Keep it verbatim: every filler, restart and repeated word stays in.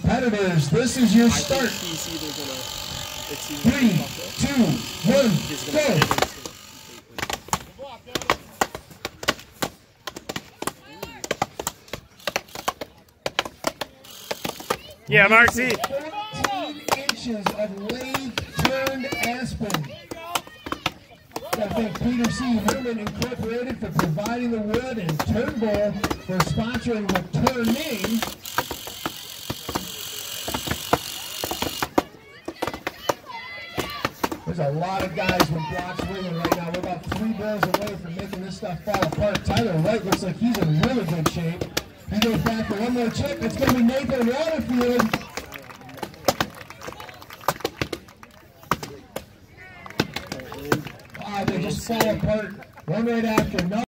Competitors, this is your start. Three, two, one, go. Yeah, Marcy. fourteen inches of lathe turned aspen. I thank Peter C. Herman Incorporated for providing the wood and Turnbull for sponsoring the turning. There's a lot of guys with blocks waiting right now. We're about three balls away from making this stuff fall apart. Tyler Wright looks like he's in really good shape. He goes back for one more check. It's going to be Nathan Waterfield. Ah, they just fall apart one right after another.